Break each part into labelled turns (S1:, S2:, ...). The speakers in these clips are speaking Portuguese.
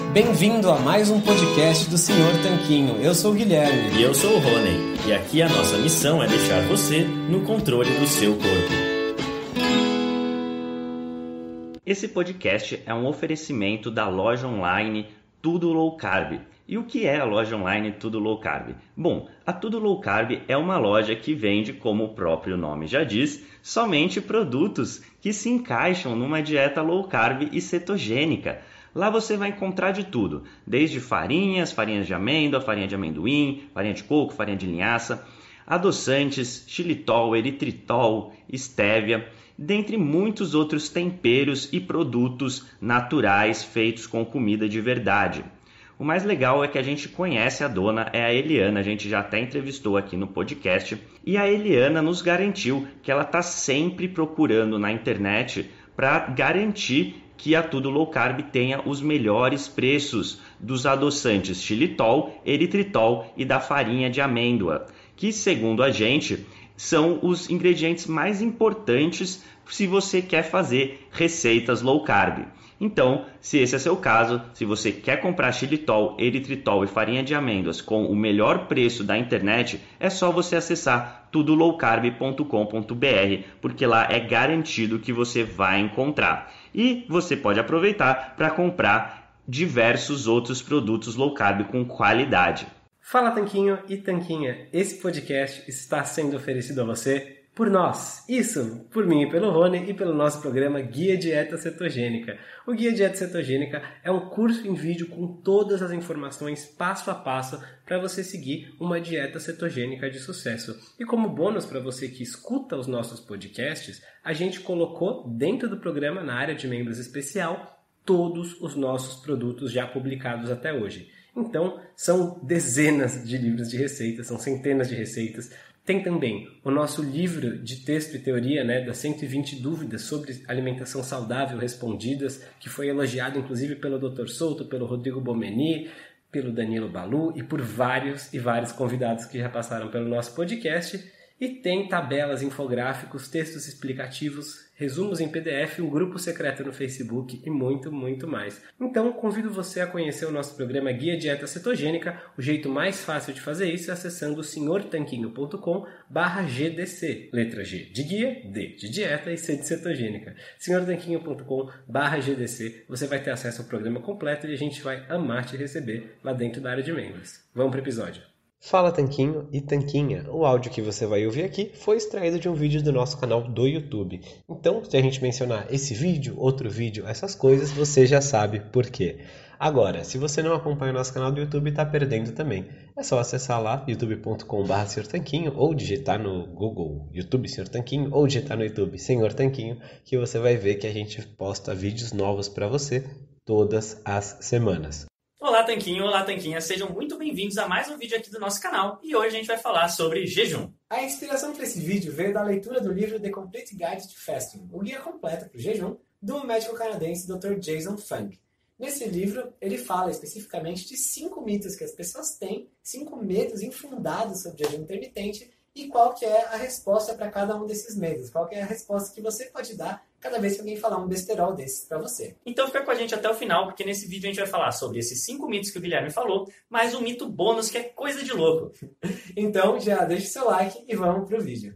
S1: Bem-vindo a mais um podcast do Sr. Tanquinho. Eu sou o Guilherme.
S2: E eu sou o Rony. E aqui a nossa missão é deixar você no controle do seu corpo. Esse podcast é um oferecimento da loja online Tudo Low Carb. E o que é a loja online Tudo Low Carb? Bom, a Tudo Low Carb é uma loja que vende, como o próprio nome já diz, somente produtos que se encaixam numa dieta low carb e cetogênica. Lá você vai encontrar de tudo, desde farinhas de amêndoa, farinha de amendoim, farinha de coco, farinha de linhaça, adoçantes, xilitol, eritritol, estévia, dentre muitos outros temperos e produtos naturais feitos com comida de verdade. O mais legal é que a gente conhece a dona, é a Eliana, a gente já até entrevistou aqui no podcast, e a Eliana nos garantiu que ela está sempre procurando na internet para garantir que a Tudo Low Carb tenha os melhores preços dos adoçantes xilitol, eritritol e da farinha de amêndoa, que, segundo a gente, são os ingredientes mais importantes se você quer fazer receitas low carb. Então, se esse é seu caso, se você quer comprar xilitol, eritritol e farinha de amêndoas com o melhor preço da internet, é só você acessar tudolowcarb.com.br, porque lá é garantido que você vai encontrar. E você pode aproveitar para comprar diversos outros produtos low carb com qualidade.
S1: Fala Tanquinho e Tanquinha, esse podcast está sendo oferecido a você por nós, isso, por mim e pelo Rony e pelo nosso programa Guia Dieta Cetogênica. O Guia Dieta Cetogênica é um curso em vídeo com todas as informações passo a passo para você seguir uma dieta cetogênica de sucesso. E como bônus para você que escuta os nossos podcasts, a gente colocou dentro do programa, na área de membros especial, todos os nossos produtos já publicados até hoje. Então, são dezenas de livros de receitas, são centenas de receitas. Tem também o nosso livro de texto e teoria, das 120 dúvidas sobre alimentação saudável respondidas, que foi elogiado inclusive pelo Dr. Souto, pelo Rodrigo Bomeni, pelo Danilo Balu e por vários e vários convidados que já passaram pelo nosso podcast. E tem tabelas, infográficos, textos explicativos, resumos em PDF, um grupo secreto no Facebook e muito, muito mais. Então, convido você a conhecer o nosso programa Guia Dieta Cetogênica. O jeito mais fácil de fazer isso é acessando senhortanquinho.com/GDC. Letra G de guia, D de dieta e C de cetogênica. senhortanquinho.com/GDC. Você vai ter acesso ao programa completo e a gente vai amar te receber lá dentro da área de membros. Vamos para o episódio. Fala Tanquinho e Tanquinha, o áudio que você vai ouvir aqui foi extraído de um vídeo do nosso canal do YouTube. Então, se a gente mencionar esse vídeo, outro vídeo, essas coisas, você já sabe por quê. Agora, se você não acompanha o nosso canal do YouTube, está perdendo também. É só acessar lá, youtube.com/senhortanquinho, ou digitar no Google YouTube Senhor Tanquinho, ou digitar no YouTube Senhor Tanquinho, que você vai ver que a gente posta vídeos novos para você todas as semanas.
S2: Olá Tanquinho, olá Tanquinha, sejam muito bem-vindos a mais um vídeo aqui do nosso canal e hoje a gente vai falar sobre jejum.
S3: A inspiração para esse vídeo veio da leitura do livro The Complete Guide to Fasting, o guia completo para o jejum, do médico canadense Dr. Jason Fung. Nesse livro, ele fala especificamente de 5 mitos que as pessoas têm, 5 medos infundados sobre jejum intermitente e qual que é a resposta para cada um desses medos, qual que é a resposta que você pode dar cada vez que alguém falar um besterol desses para você.
S2: Então fica com a gente até o final, porque nesse vídeo a gente vai falar sobre esses 5 mitos que o Guilherme falou, mais um mito bônus que é coisa de louco.
S3: Então já deixa o seu like e vamos pro vídeo.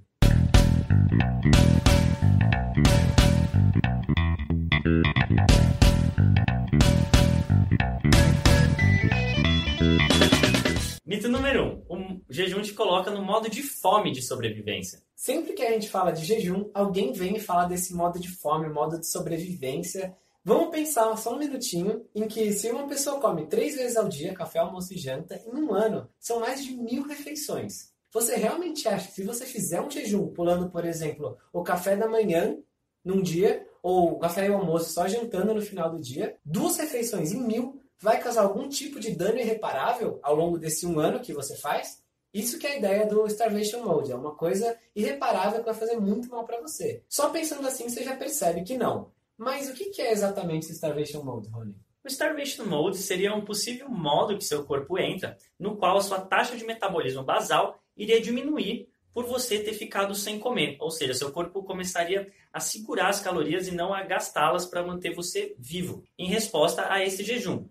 S2: Mito número 1. O jejum te coloca no modo de fome de sobrevivência.
S3: Sempre que a gente fala de jejum, alguém vem e fala desse modo de fome, modo de sobrevivência. Vamos pensar só um minutinho em que se uma pessoa come 3 vezes ao dia, café, almoço e janta, em um ano, são mais de 1000 refeições. Você realmente acha que se você fizer um jejum, pulando, por exemplo, o café da manhã num dia, ou o café e o almoço só jantando no final do dia, 2 refeições em 1000, vai causar algum tipo de dano irreparável ao longo desse um ano que você faz? Isso que é a ideia do Starvation Mode, é uma coisa irreparável que vai fazer muito mal para você. Só pensando assim você já percebe que não. Mas o que é exatamente esse Starvation Mode, Rony?
S2: O Starvation Mode seria um possível modo que seu corpo entra, no qual a sua taxa de metabolismo basal iria diminuir por você ter ficado sem comer. Ou seja, seu corpo começaria a segurar as calorias e não a gastá-las para manter você vivo, em resposta a esse jejum.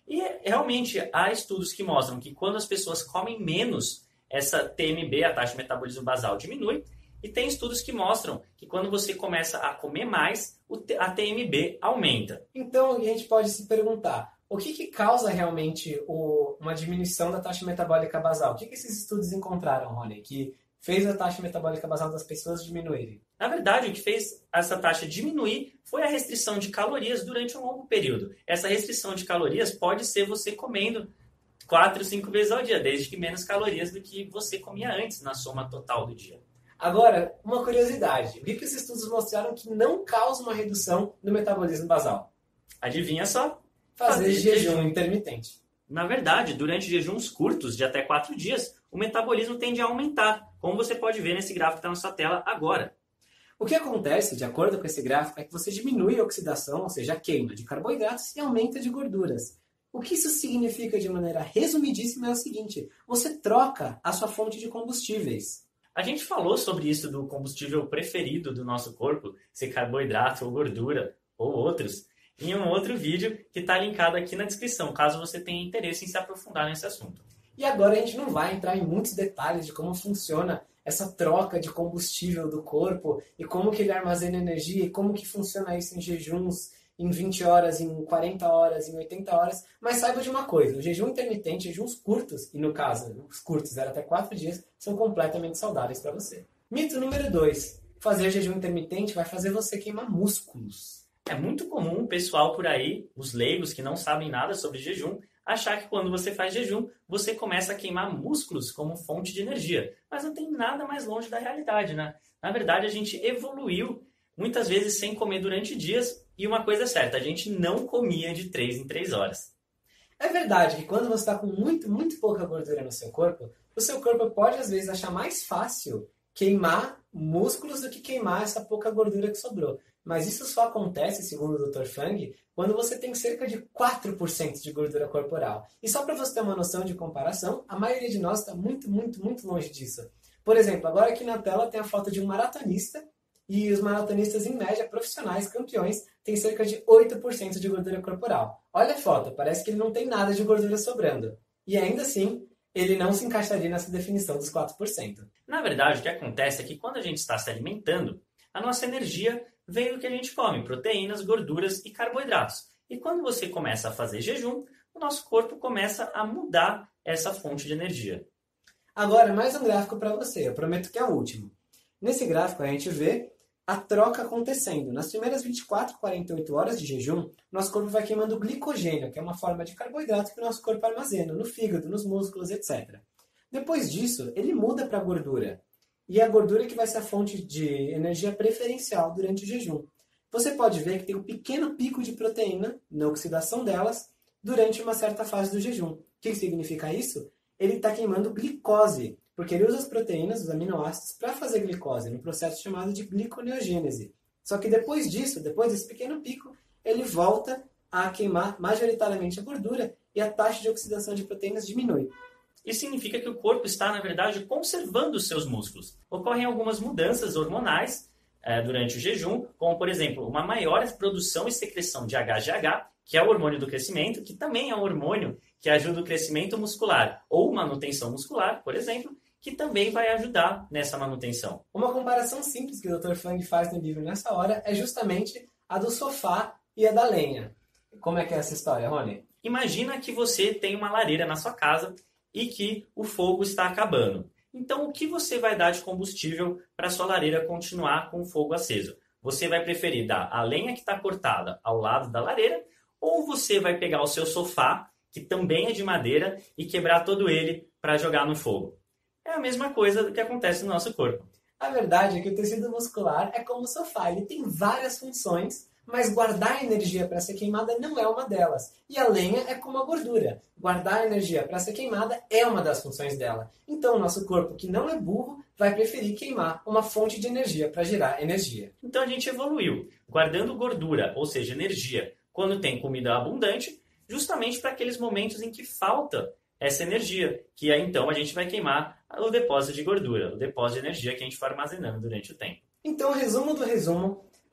S2: E realmente há estudos que mostram que quando as pessoas comem menos, essa TMB, a taxa de metabolismo basal, diminui. E tem estudos que mostram que quando você começa a comer mais, a TMB aumenta.
S3: Então a gente pode se perguntar, o que causa realmente uma diminuição da taxa metabólica basal? O que esses estudos encontraram, Rony, que fez a taxa metabólica basal das pessoas diminuírem?
S2: Na verdade, o que fez essa taxa diminuir foi a restrição de calorias durante um longo período. Essa restrição de calorias pode ser você comendo 4, 5 vezes ao dia, desde que menos calorias do que você comia antes na soma total do dia.
S3: Agora, uma curiosidade. O que esses estudos mostraram que não causa uma redução no metabolismo basal?
S2: Adivinha só?
S3: Fazer jejum intermitente.
S2: Na verdade, durante jejuns curtos, de até 4 dias, o metabolismo tende a aumentar, como você pode ver nesse gráfico que está na sua tela agora.
S3: O que acontece, de acordo com esse gráfico, é que você diminui a oxidação, ou seja, a queima de carboidratos e aumenta de gorduras. O que isso significa de maneira resumidíssima é o seguinte: você troca a sua fonte de combustíveis.
S2: A gente falou sobre isso do combustível preferido do nosso corpo, ser carboidrato ou gordura ou outros, em um outro vídeo que está linkado aqui na descrição, caso você tenha interesse em se aprofundar nesse assunto.
S3: E agora a gente não vai entrar em muitos detalhes de como funciona essa troca de combustível do corpo e como que ele armazena energia e como que funciona isso em jejuns, em 20 horas, em 40 horas, em 80 horas. Mas saiba de uma coisa, o jejum intermitente, jejuns curtos, e no caso, os curtos eram até 4 dias, são completamente saudáveis para você. Mito número 2. Fazer jejum intermitente vai fazer você queimar músculos.
S2: É muito comum o pessoal por aí, os leigos que não sabem nada sobre jejum, achar que quando você faz jejum, você começa a queimar músculos como fonte de energia. Mas não tem nada mais longe da realidade, né? Na verdade, a gente evoluiu muitas vezes sem comer durante dias. E uma coisa é certa, a gente não comia de 3 em 3 horas.
S3: É verdade que quando você está com muito pouca gordura no seu corpo, o seu corpo pode às vezes achar mais fácil queimar músculos do que queimar essa pouca gordura que sobrou. Mas isso só acontece, segundo o Dr. Fang, quando você tem cerca de 4% de gordura corporal. E só para você ter uma noção de comparação, a maioria de nós está muito longe disso. Por exemplo, agora aqui na tela tem a foto de um maratonista, e os maratonistas, em média, profissionais, campeões, têm cerca de 8% de gordura corporal. Olha a foto, parece que ele não tem nada de gordura sobrando. E ainda assim, ele não se encaixaria nessa definição dos 4%.
S2: Na verdade, o que acontece é que quando a gente está se alimentando, a nossa energia vem do que a gente come, proteínas, gorduras e carboidratos. E quando você começa a fazer jejum, o nosso corpo começa a mudar essa fonte de energia.
S3: Agora, mais um gráfico para você, eu prometo que é o último. Nesse gráfico a gente vê a troca acontecendo. Nas primeiras 24, 48 horas de jejum, nosso corpo vai queimando glicogênio, que é uma forma de carboidrato que o nosso corpo armazena no fígado, nos músculos, etc. Depois disso, ele muda para a gordura. E é a gordura que vai ser a fonte de energia preferencial durante o jejum. Você pode ver que tem um pequeno pico de proteína na oxidação delas durante uma certa fase do jejum. O que significa isso? Ele está queimando glicose, porque ele usa as proteínas, os aminoácidos, para fazer glicose, num processo chamado de gliconeogênese. Só que depois disso, depois desse pequeno pico, ele volta a queimar majoritariamente a gordura e a taxa de oxidação de proteínas diminui.
S2: Isso significa que o corpo está, na verdade, conservando os seus músculos. Ocorrem algumas mudanças hormonais durante o jejum, como, por exemplo, uma maior produção e secreção de HGH, que é o hormônio do crescimento, que também é um hormônio que ajuda o crescimento muscular, ou manutenção muscular, por exemplo, que também vai ajudar nessa manutenção.
S3: Uma comparação simples que o Dr. Fang faz no livro nessa hora é justamente a do sofá e a da lenha. Como é que é essa história, Rony?
S2: Imagina que você tem uma lareira na sua casa e que o fogo está acabando. Então, o que você vai dar de combustível para a sua lareira continuar com o fogo aceso? Você vai preferir dar a lenha que está cortada ao lado da lareira, ou você vai pegar o seu sofá, que também é de madeira, e quebrar todo ele para jogar no fogo? É a mesma coisa do que acontece no nosso corpo.
S3: A verdade é que o tecido muscular é como o sofá, ele tem várias funções, mas guardar energia para ser queimada não é uma delas. E a lenha é como a gordura. Guardar energia para ser queimada é uma das funções dela. Então o nosso corpo, que não é burro, vai preferir queimar uma fonte de energia para gerar energia.
S2: Então a gente evoluiu, guardando gordura, ou seja, energia, quando tem comida abundante, justamente para aqueles momentos em que falta essa energia, que aí então a gente vai queimar o depósito de gordura, o depósito de energia que a gente for armazenando durante o tempo.
S3: Então, resumo do resumo,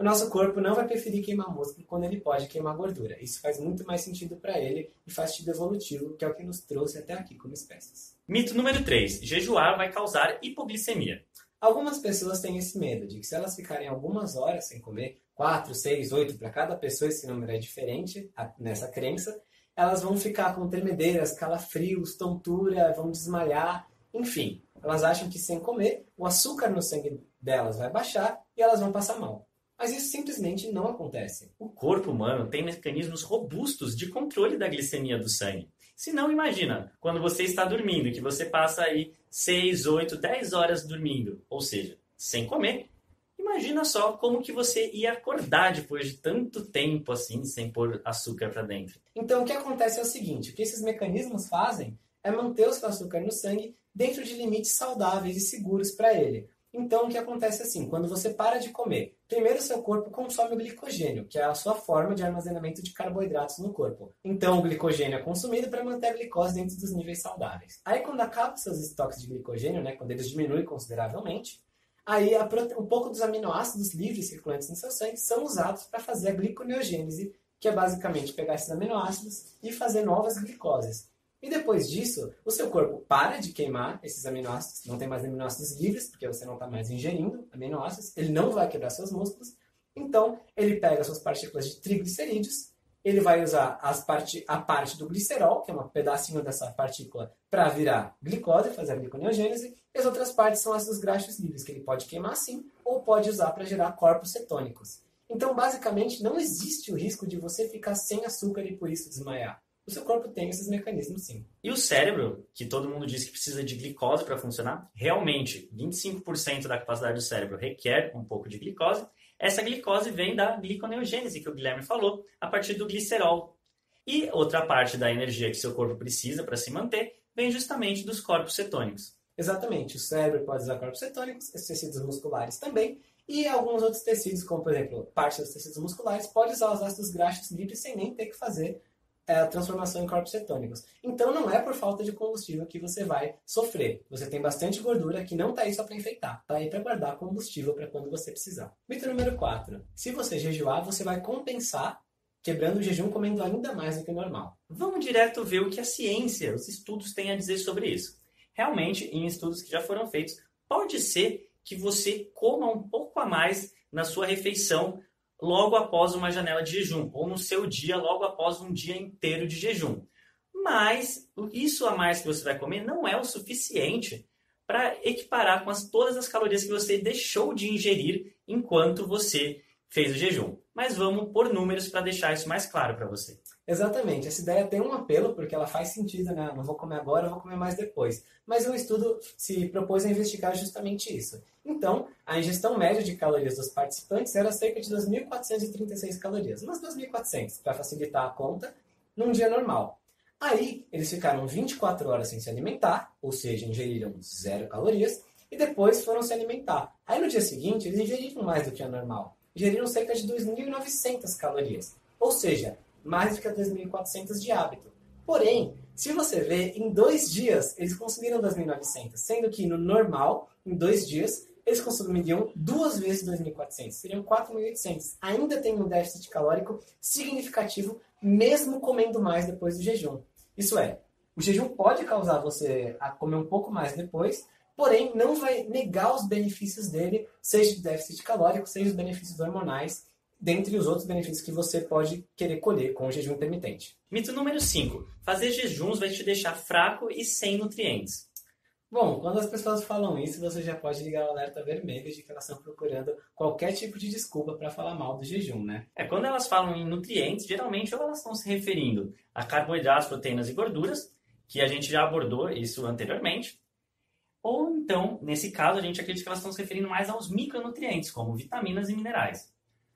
S3: o nosso corpo não vai preferir queimar músculo quando ele pode queimar gordura. Isso faz muito mais sentido para ele e faz sentido evolutivo, que é o que nos trouxe até aqui como espécies.
S4: Mito número 3. Jejuar vai causar hipoglicemia.
S3: Algumas pessoas têm esse medo de que se elas ficarem algumas horas sem comer, 4, 6, 8, para cada pessoa esse número é diferente nessa crença, elas vão ficar com tremedeiras, calafrios, tontura, vão desmaiar, enfim. Elas acham que sem comer, o açúcar no sangue delas vai baixar e elas vão passar mal. Mas isso simplesmente não acontece.
S4: O corpo humano tem mecanismos robustos de controle da glicemia do sangue. Se não, imagina, quando você está dormindo, que você passa aí 6, 8, 10 horas dormindo, ou seja, sem comer, imagina só como que você ia acordar depois de tanto tempo assim, sem pôr açúcar para dentro.
S3: Então o que acontece é o seguinte, o que esses mecanismos fazem é manter o seu açúcar no sangue dentro de limites saudáveis e seguros para ele. Então, o que acontece é assim, quando você para de comer, primeiro o seu corpo consome o glicogênio, que é a sua forma de armazenamento de carboidratos no corpo. Então, o glicogênio é consumido para manter a glicose dentro dos níveis saudáveis. Aí, quando acabam seus estoques de glicogênio, quando eles diminuem consideravelmente, aí um pouco dos aminoácidos livres circulantes no seu sangue são usados para fazer a gliconeogênese, que é basicamente pegar esses aminoácidos e fazer novas glicoses. E depois disso, o seu corpo para de queimar esses aminoácidos, não tem mais aminoácidos livres, porque você não está mais ingerindo aminoácidos, ele não vai quebrar seus músculos, então ele pega suas partículas de triglicerídeos, ele vai usar a parte do glicerol, que é um pedacinho dessa partícula, para virar glicose, fazer a gliconeogênese, e as outras partes são ácidos graxos livres, que ele pode queimar sim, ou pode usar para gerar corpos cetônicos. Então, basicamente, não existe o risco de você ficar sem açúcar e por isso desmaiar. O seu corpo tem esses mecanismos, sim.
S4: E o cérebro, que todo mundo diz que precisa de glicose para funcionar, realmente, 25% da capacidade do cérebro requer um pouco de glicose. Essa glicose vem da gliconeogênese, que o Guilherme falou, a partir do glicerol. E outra parte da energia que seu corpo precisa para se manter vem justamente dos corpos cetônicos.
S3: Exatamente. O cérebro pode usar corpos cetônicos, os tecidos musculares também, e alguns outros tecidos, como, por exemplo, parte dos tecidos musculares, pode usar os ácidos graxos livres sem nem ter que fazer a transformação em corpos cetônicos. Então não é por falta de combustível que você vai sofrer. Você tem bastante gordura que não está aí só para enfeitar, está aí para guardar combustível para quando você precisar. Mito número 4. Se você jejuar, você vai compensar quebrando o jejum comendo ainda mais do que o normal.
S4: Vamos direto ver o que a ciência, os estudos têm a dizer sobre isso. Realmente, em estudos que já foram feitos, pode ser que você coma um pouco a mais na sua refeição logo após uma janela de jejum, ou no seu dia, logo após um dia inteiro de jejum. Mas isso a mais que você vai comer não é o suficiente para equiparar com todas as calorias que você deixou de ingerir enquanto você fez o jejum. Mas vamos por números para deixar isso mais claro para você.
S3: Exatamente. Essa ideia tem um apelo, porque ela faz sentido, né? Não vou comer agora, eu vou comer mais depois. Mas o estudo se propôs a investigar justamente isso. Então, a ingestão média de calorias dos participantes era cerca de 2.436 calorias. Umas 2.400, para facilitar a conta, num dia normal. Aí, eles ficaram 24 horas sem se alimentar, ou seja, ingeriram 0 calorias, e depois foram se alimentar. Aí, no dia seguinte, eles ingeriram mais do que a normal. Ingeriram cerca de 2.900 calorias. Ou seja, mais do que 2.400 de hábito. Porém, se você vê, em 2 dias eles consumiram 2.900, sendo que no normal, em 2 dias, eles consumiriam 2 vezes 2.400, seriam 4.800. Ainda tem um déficit calórico significativo, mesmo comendo mais depois do jejum. Isso é, o jejum pode causar você a comer um pouco mais depois, porém não vai negar os benefícios dele, seja de déficit calórico, seja os benefícios hormonais, dentre os outros benefícios que você pode querer colher com o jejum intermitente.
S4: Mito número 5. Fazer jejuns vai te deixar fraco e sem nutrientes.
S3: Bom, quando as pessoas falam isso, você já pode ligar o alerta vermelho de que elas estão procurando qualquer tipo de desculpa para falar mal do jejum, né?
S4: Quando elas falam em nutrientes, geralmente ou elas estão se referindo a carboidratos, proteínas e gorduras, que a gente já abordou isso anteriormente, ou então, nesse caso, a gente acredita que elas estão se referindo mais aos micronutrientes, como vitaminas e minerais.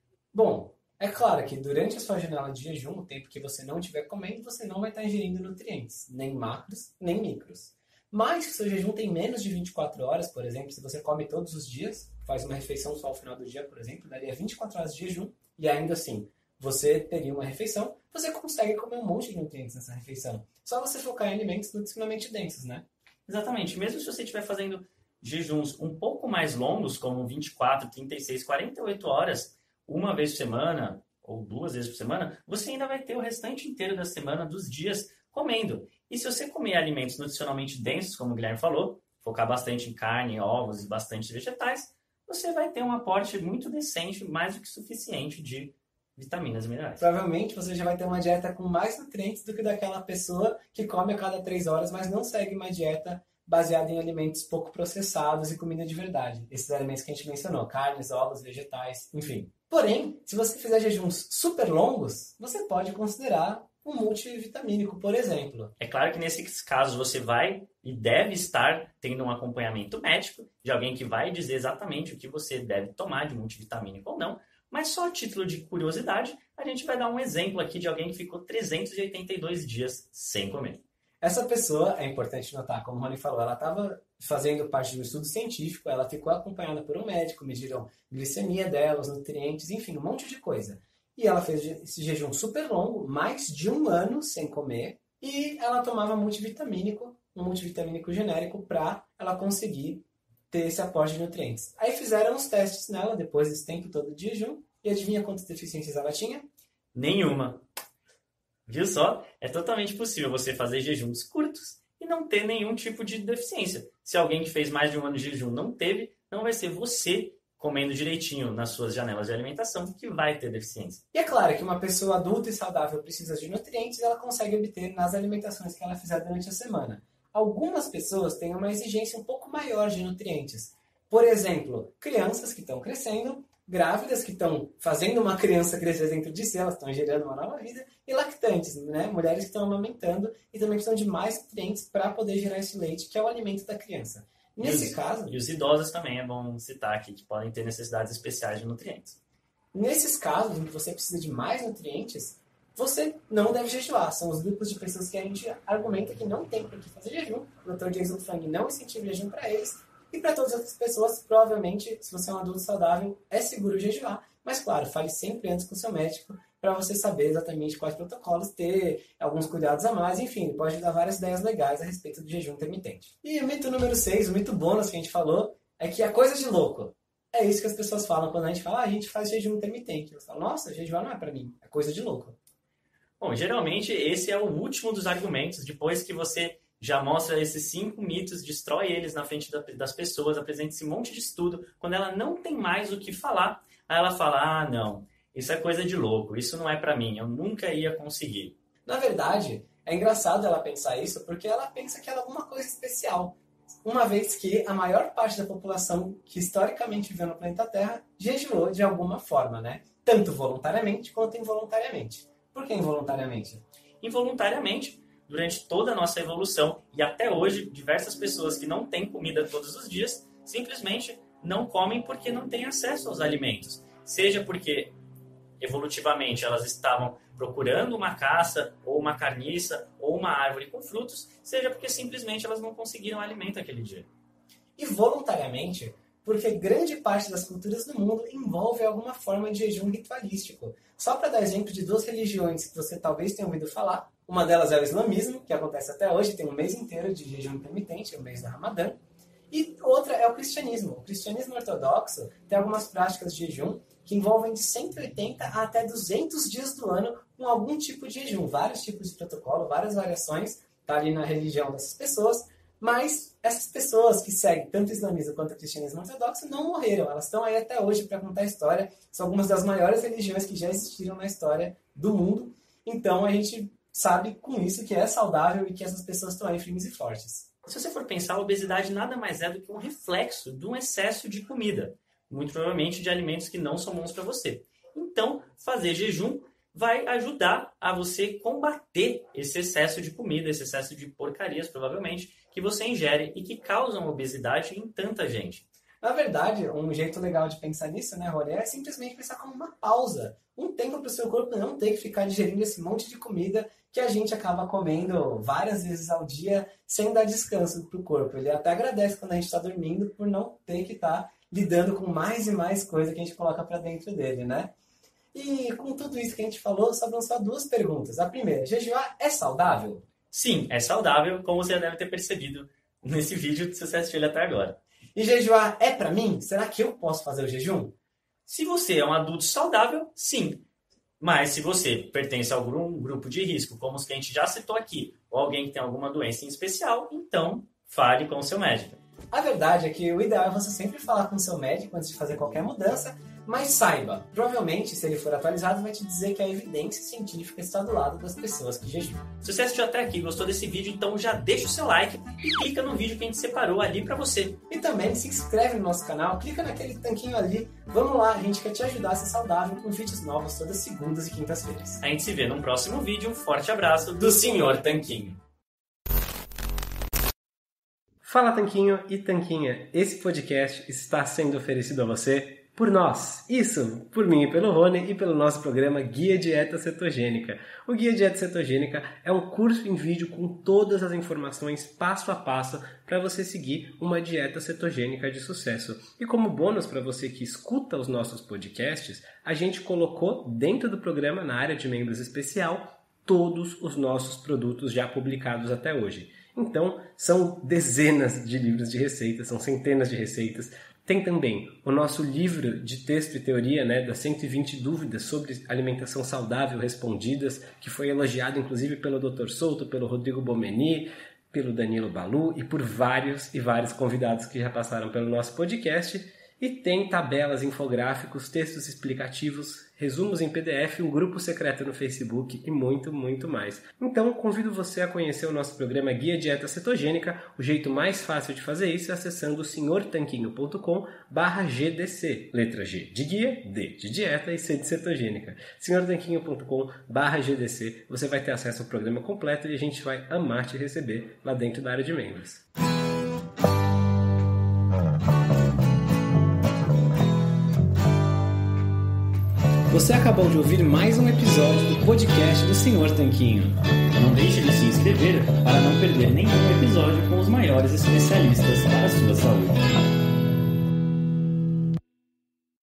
S3: Bom, é claro que durante a sua janela de jejum, o tempo que você não estiver comendo, você não vai estar ingerindo nutrientes, nem macros, nem micros. Mas se o seu jejum tem menos de 24 horas, por exemplo, se você come todos os dias, faz uma refeição só ao final do dia, por exemplo, daria 24 horas de jejum, e ainda assim, você teria uma refeição, você consegue comer um monte de nutrientes nessa refeição. Só você focar em alimentos nutricionalmente densos, né?
S4: Exatamente. Mesmo se você estiver fazendo jejuns um pouco mais longos, como 24, 36, 48 horas, uma vez por semana ou 2 vezes por semana, você ainda vai ter o restante inteiro da semana, dos dias, comendo. E se você comer alimentos nutricionalmente densos, como o Guilherme falou, focar bastante em carne, ovos e bastante vegetais, você vai ter um aporte muito decente, mais do que suficiente de vitaminas e minerais.
S3: Provavelmente você já vai ter uma dieta com mais nutrientes do que daquela pessoa que come a cada 3 horas, mas não segue uma dieta baseada em alimentos pouco processados e comida de verdade. Esses alimentos que a gente mencionou, carnes, ovos, vegetais, enfim. Porém, se você fizer jejuns super longos, você pode considerar um multivitamínico, por exemplo.
S4: É claro que nesses casos você vai e deve estar tendo um acompanhamento médico de alguém que vai dizer exatamente o que você deve tomar de multivitamínico ou não, mas só a título de curiosidade, a gente vai dar um exemplo aqui de alguém que ficou 382 dias sem comer.
S3: Essa pessoa, é importante notar, como o Rony falou, ela estava fazendo parte de um estudo científico, ela ficou acompanhada por um médico, mediram glicemia dela, os nutrientes, enfim, um monte de coisa. E ela fez esse jejum super longo, mais de 1 ano sem comer, e ela tomava multivitamínico, um multivitamínico genérico, para ela conseguir ter esse aporte de nutrientes. Aí fizeram os testes nela, depois desse tempo todo de jejum, e adivinha quantas deficiências ela tinha?
S4: Nenhuma. Viu só? É totalmente possível você fazer jejuns curtos e não ter nenhum tipo de deficiência. Se alguém que fez mais de 1 ano de jejum não teve, não vai ser você comendo direitinho nas suas janelas de alimentação que vai ter deficiência.
S3: E é claro que uma pessoa adulta e saudável precisa de nutrientes, ela consegue obter nas alimentações que ela fizer durante a semana. Algumas pessoas têm uma exigência um pouco maior de nutrientes. Por exemplo, crianças que estão crescendo, grávidas que estão fazendo uma criança crescer dentro de si, elas estão gerando uma nova vida, e lactantes, né? Mulheres que estão amamentando e também precisam de mais nutrientes para poder gerar esse leite, que é o alimento da criança. Nesse caso...
S4: E os idosos também é bom citar aqui, que podem ter necessidades especiais de nutrientes.
S3: Nesses casos em que você precisa de mais nutrientes, você não deve jejuar. São os grupos de pessoas que a gente argumenta que não tem por que fazer jejum. O Dr. Jason Fung não incentiva jejum para eles. E para todas as outras pessoas, provavelmente, se você é um adulto saudável, é seguro jejuar. Mas, claro, fale sempre antes com o seu médico para você saber exatamente quais protocolos ter, alguns cuidados a mais, enfim, ele pode dar várias ideias legais a respeito do jejum intermitente. E o mito número 6, o mito bônus que a gente falou, é que é coisa de louco. É isso que as pessoas falam quando a gente fala, a gente faz jejum intermitente. Elas falam, nossa, jejuar não é para mim, é coisa de louco.
S4: Bom, geralmente esse é o último dos argumentos, depois que você já mostra esses 5 mitos, destrói eles na frente das pessoas, apresenta esse monte de estudo. Quando ela não tem mais o que falar, aí ela fala, ah, não, isso é coisa de louco, isso não é pra mim, eu nunca ia conseguir.
S3: Na verdade, é engraçado ela pensar isso, porque ela pensa que ela é alguma coisa especial. Uma vez que a maior parte da população que historicamente viveu no planeta Terra jejuou de alguma forma, né? Tanto voluntariamente quanto involuntariamente. Por que involuntariamente?
S4: Involuntariamente, durante toda a nossa evolução, e até hoje, diversas pessoas que não têm comida todos os dias, simplesmente não comem porque não têm acesso aos alimentos. Seja porque, evolutivamente, elas estavam procurando uma caça, ou uma carniça, ou uma árvore com frutos, seja porque simplesmente elas não conseguiram alimento aquele dia.
S3: E voluntariamente, porque grande parte das culturas do mundo envolve alguma forma de jejum ritualístico. Só para dar exemplo de 2 religiões que você talvez tenha ouvido falar, uma delas é o islamismo, que acontece até hoje, tem um mês inteiro de jejum intermitente, é o mês do Ramadã. E outra é o cristianismo. O cristianismo ortodoxo tem algumas práticas de jejum que envolvem de 180 a até 200 dias do ano com algum tipo de jejum, vários tipos de protocolo, várias variações, tá ali na religião dessas pessoas, mas essas pessoas que seguem tanto o islamismo quanto o cristianismo ortodoxo não morreram, elas estão aí até hoje para contar a história, são algumas das maiores religiões que já existiram na história do mundo, então a gente sabe com isso que é saudável e que essas pessoas estão aí firmes e fortes.
S4: Se você for pensar, a obesidade nada mais é do que um reflexo de um excesso de comida, muito provavelmente de alimentos que não são bons para você. Então, fazer jejum vai ajudar a você combater esse excesso de comida, esse excesso de porcarias, provavelmente, que você ingere e que causam obesidade em tanta gente.
S3: Na verdade, um jeito legal de pensar nisso, né, Rony, é simplesmente pensar como uma pausa. Um tempo para o seu corpo não ter que ficar digerindo esse monte de comida que a gente acaba comendo várias vezes ao dia sem dar descanso para o corpo. Ele até agradece quando a gente está dormindo por não ter que estar lidando com mais e mais coisa que a gente coloca para dentro dele, né? E com tudo isso que a gente falou, sobram só 2 perguntas. A primeira, jejuar é saudável?
S4: Sim, é saudável, como você já deve ter percebido nesse vídeo se você assistiu ele até agora.
S3: E jejuar é pra mim? Será que eu posso fazer o jejum?
S4: Se você é um adulto saudável, sim. Mas se você pertence a algum grupo de risco, como os que a gente já citou aqui, ou alguém que tem alguma doença em especial, então fale com o seu médico.
S3: A verdade é que o ideal é você sempre falar com o seu médico antes de fazer qualquer mudança, mas saiba, provavelmente, se ele for atualizado, vai te dizer que a evidência científica está do lado das pessoas que jejuam.
S4: Se você assistiu até aqui e gostou desse vídeo, então já deixa o seu like e clica no vídeo que a gente separou ali para você.
S3: E também se inscreve no nosso canal, clica naquele tanquinho ali. Vamos lá, a gente quer te ajudar a ser saudável com vídeos novos todas segundas e quintas-feiras.
S4: A gente se vê num próximo vídeo. Um forte abraço do Sr. Tanquinho.
S1: Fala Tanquinho e Tanquinha, esse podcast está sendo oferecido a você por nós, isso, por mim e pelo Rony e pelo nosso programa Guia Dieta Cetogênica. O Guia Dieta Cetogênica é um curso em vídeo com todas as informações passo a passo para você seguir uma dieta cetogênica de sucesso. E como bônus para você que escuta os nossos podcasts, a gente colocou dentro do programa, na área de membros especial, todos os nossos produtos já publicados até hoje. Então, são dezenas de livros de receitas, são centenas de receitas. Tem também o nosso livro de texto e teoria, das 120 dúvidas sobre alimentação saudável respondidas, que foi elogiado inclusive pelo Dr. Souto, pelo Rodrigo Bomeni, pelo Danilo Balu e por vários e vários convidados que já passaram pelo nosso podcast. E tem tabelas, infográficos, textos explicativos, resumos em PDF, um grupo secreto no Facebook e muito, muito mais. Então, convido você a conhecer o nosso programa Guia Dieta Cetogênica. O jeito mais fácil de fazer isso é acessando senhortanquinho.com/GDC. Letra G de guia, D de dieta e C de cetogênica. senhortanquinho.com/GDC. Você vai ter acesso ao programa completo e a gente vai amar te receber lá dentro da área de membros. Você acabou de ouvir mais um episódio do podcast do Sr. Tanquinho.
S4: Não deixe de se inscrever para não perder nenhum episódio com os maiores especialistas para a sua saúde.